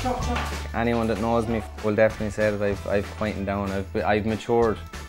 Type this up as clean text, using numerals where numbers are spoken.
Anyone that knows me will definitely say that I've quietened down. I've matured.